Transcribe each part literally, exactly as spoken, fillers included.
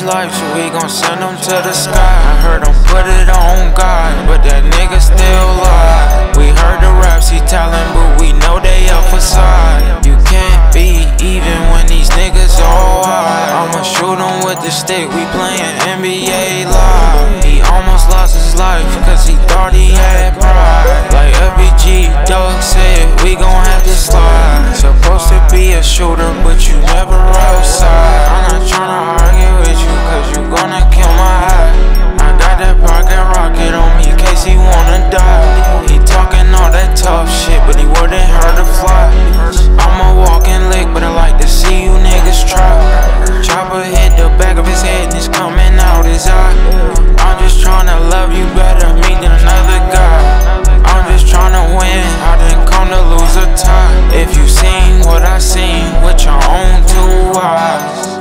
life, so we gon' send him to the sky. I heard him put it on God, but that nigga still lied. We heard the raps he tellin', but we know they up for side. You can't be even when these niggas all high. I'ma shoot him with the stick, we playin' N B A Live. He almost lost his life, cause he thought he had pride. Like F B G Doug said, we gon' have to slide. Supposed to be a shooter, but you never outside. I'm not tryna argue with you, cause you gonna kill my eye. I got that pocket rocket on me in case he wanna die. He talking all that tough shit, but he wouldn't hurt to fly. I'm a walking lick, but I like to see you niggas try. Chopper hit the back of his head and it's coming out his eye. I'm just tryna love you better, me than another guy. I'm just tryna win, I didn't come to lose a tie. If you seen what I seen with your own two eyes.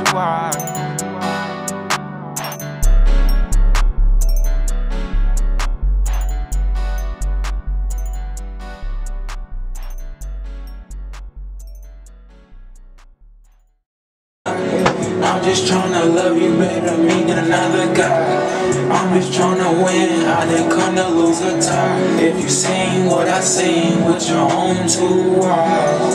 I'm just tryna love you better, me than another guy. I'm just tryna win, I didn't come to lose a tie. If you seen what I seen with your own two eyes.